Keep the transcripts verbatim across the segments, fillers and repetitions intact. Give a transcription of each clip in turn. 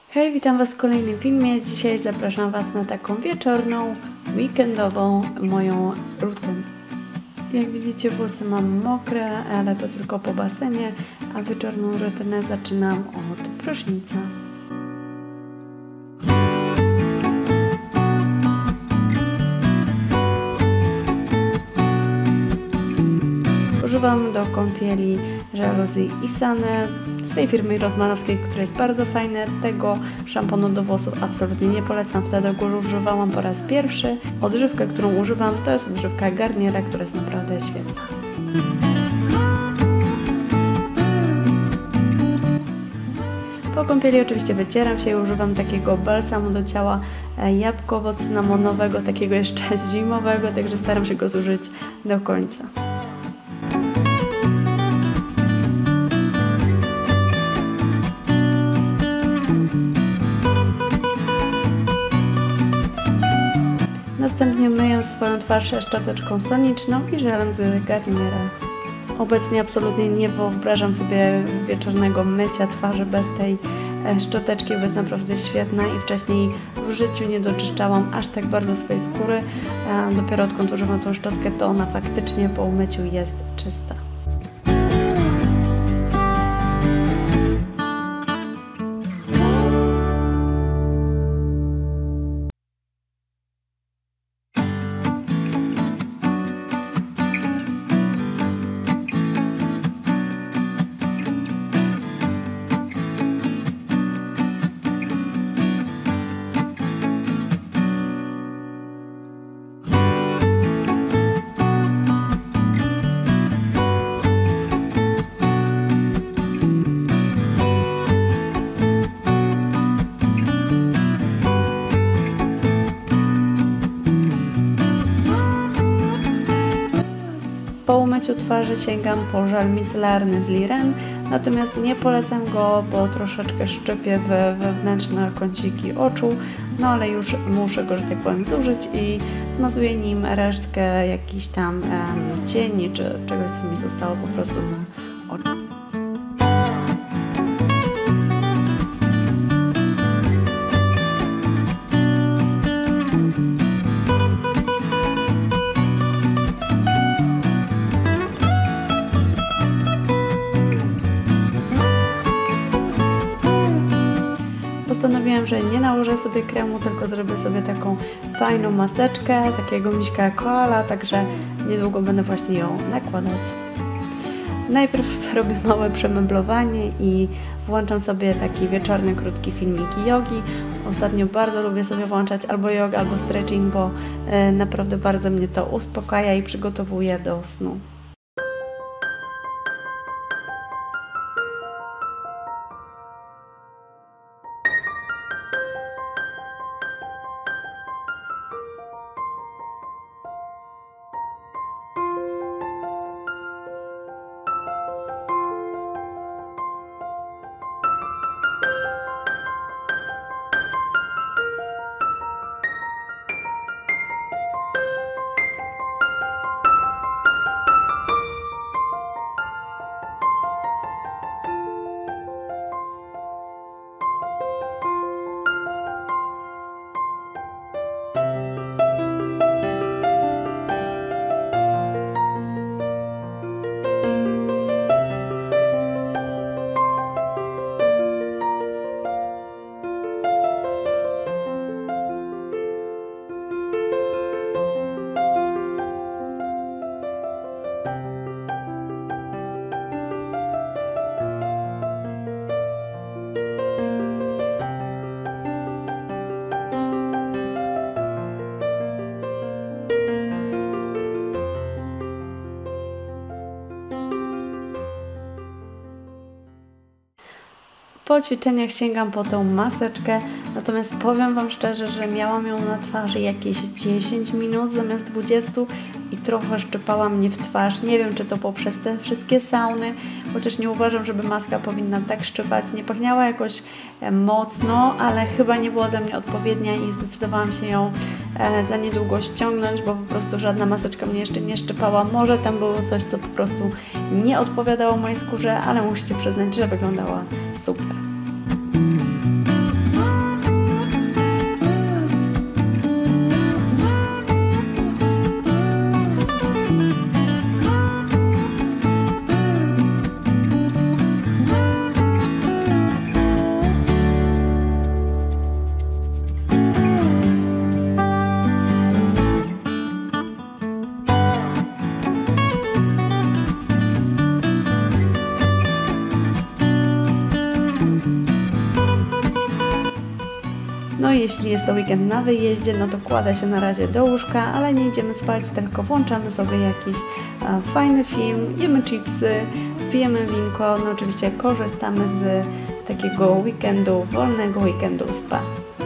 Hej, witam Was w kolejnym filmie. Dzisiaj zapraszam Was na taką wieczorną, weekendową moją rutynę. Jak widzicie, włosy mam mokre, ale to tylko po basenie, a wieczorną rutynę zaczynam od prysznica. Używam do kąpieli żaluzji Isane z tej firmy Rossmanowskiej, która jest bardzo fajna. Tego szamponu do włosów absolutnie nie polecam, wtedy go używałam po raz pierwszy. Odżywka, którą używam, to jest odżywka Garniera, która jest naprawdę świetna. Po kąpieli oczywiście wycieram się i używam takiego balsamu do ciała jabłkowo-cynamonowego, takiego jeszcze zimowego, także staram się go zużyć do końca. Następnie myję swoją twarz szczoteczką soniczną i żelem z Garniera. Obecnie absolutnie nie wyobrażam sobie wieczornego mycia twarzy bez tej szczoteczki, bo jest naprawdę świetna i wcześniej w życiu nie doczyszczałam aż tak bardzo swojej skóry. Dopiero odkąd używam tą szczotkę, to ona faktycznie po umyciu jest czysta. Po umyciu twarzy sięgam po żel micelarny z Liren, natomiast nie polecam go, bo troszeczkę szczypie we wewnętrzne kąciki oczu, no ale już muszę go, że tak powiem, zużyć i zmazuję nim resztkę jakichś tam um, cieni czy czegoś, co mi zostało po prostu na oczu. Postanowiłam, że nie nałożę sobie kremu, tylko zrobię sobie taką fajną maseczkę, takiego miśka koala, także niedługo będę właśnie ją nakładać. Najpierw robię małe przemeblowanie i włączam sobie taki wieczorny, krótki filmik jogi. Ostatnio bardzo lubię sobie włączać albo jogę, albo stretching, bo e, naprawdę bardzo mnie to uspokaja i przygotowuje do snu. Po ćwiczeniach sięgam po tą maseczkę, natomiast powiem Wam szczerze, że miałam ją na twarzy jakieś dziesięć minut zamiast dwudziestu i trochę szczypała mnie w twarz. Nie wiem, czy to poprzez te wszystkie sauny, chociaż nie uważam, żeby maska powinna tak szczypać. Nie pachniała jakoś mocno, ale chyba nie była dla mnie odpowiednia i zdecydowałam się ją za niedługo ściągnąć, bo po prostu żadna maseczka mnie jeszcze nie szczypała. Może tam było coś, co po prostu nie odpowiadało mojej skórze, ale musicie przyznać, że wyglądała super. No i jeśli jest to weekend na wyjeździe, no to kładę się na razie do łóżka, ale nie idziemy spać, tylko włączamy sobie jakiś a, fajny film, jemy chipsy, pijemy winko, no oczywiście korzystamy z takiego weekendu, wolnego weekendu spa.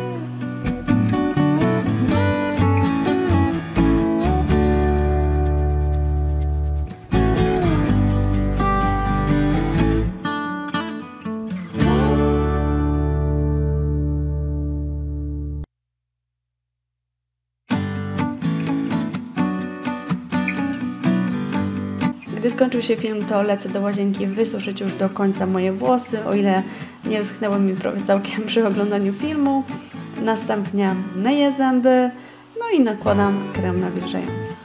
Gdy skończył się film, to lecę do łazienki wysuszyć już do końca moje włosy, o ile nie wyschnęły mi prawie całkiem przy oglądaniu filmu. Następnie myję zęby, no i nakładam krem nawilżający.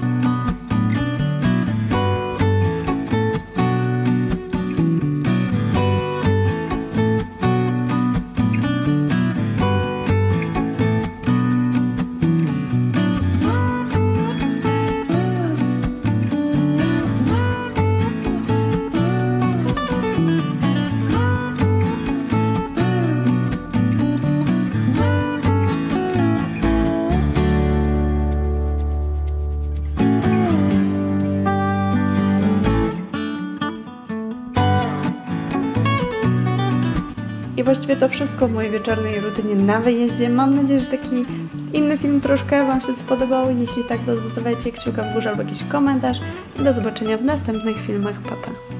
I właściwie to wszystko w mojej wieczornej rutynie na wyjeździe. Mam nadzieję, że taki inny film troszkę Wam się spodobał. Jeśli tak, to zostawiajcie kciuka w górze albo jakiś komentarz. I do zobaczenia w następnych filmach. Pa, pa.